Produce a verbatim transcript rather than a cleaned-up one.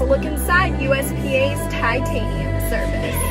a look inside U S P A's titanium service.